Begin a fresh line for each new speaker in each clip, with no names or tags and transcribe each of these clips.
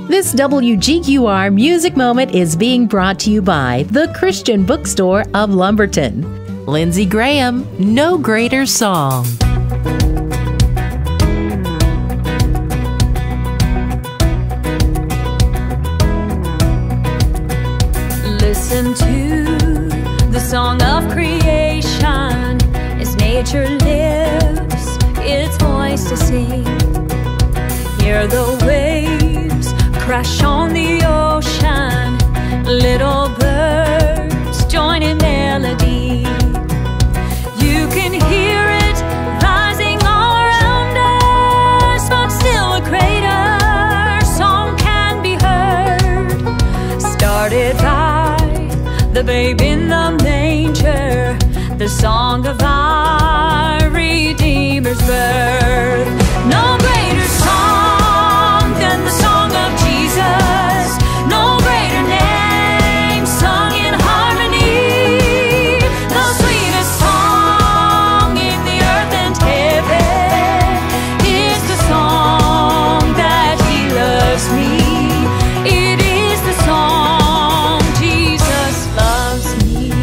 This WGQR Music Moment is being brought to you by the Christian Bookstore of Lumberton. Lindsey Graham, No Greater Song.
Listen to the song of creation as nature lifts its voice to sing. Hear the waves crash on the ocean, little birds join in melody. You can hear it rising all around us, but still a greater song can be heard. Started by the babe in the manger, the song of our Redeemer's birth. No greater song than the song of Jesus, no greater name sung in harmony, the sweetest song in the earth and heaven is the song that He loves me. It is the song Jesus loves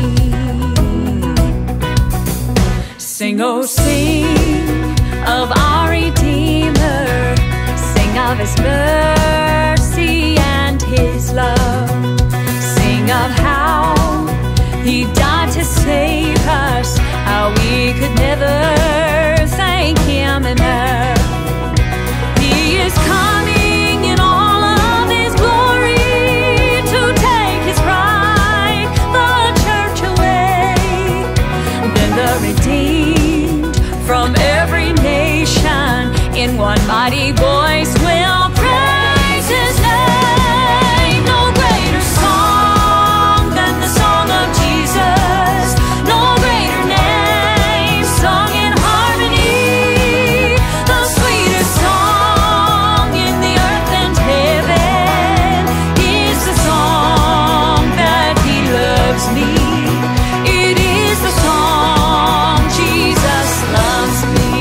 me. Sing, oh sing of our Redeemer, sing of His mercy and His love. Sing of how He died to save us, how we could never thank Him enough. He is coming in all of His glory to take His bride, the church, away. Then the redeemed from every nation in one mighty voice will praise His name. No greater song than the song of Jesus, no greater name sung in harmony, the sweetest song in the earth and heaven is the song that He loves me. It is the song Jesus loves me.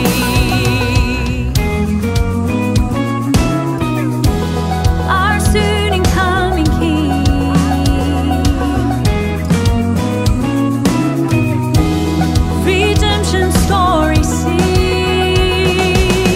Our soon and coming King, redemption story sings.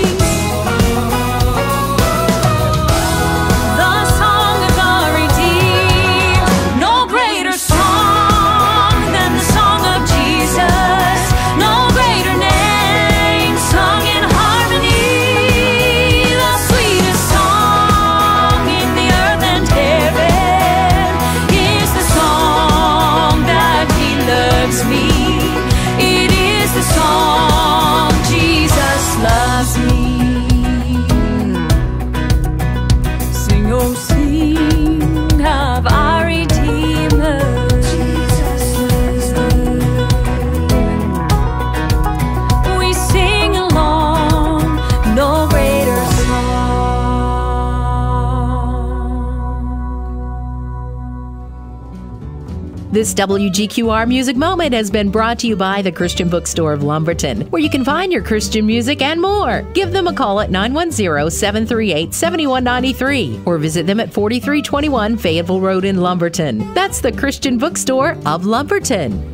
The song of the redeemed, no greater song than the song of Jesus, no greater name sung in harmony, the sweetest song in the earth and heaven is the song that He loves me. It is the song Jesus loves me. Sing, oh sing of our Redeemer, Jesus loves me. We sing along, no greater song.
This WGQR Music Moment has been brought to you by the Christian Bookstore of Lumberton, where you can find your Christian music and more. Give them a call at 910-738-7193 or visit them at 4321 Fayetteville Road in Lumberton. That's the Christian Bookstore of Lumberton.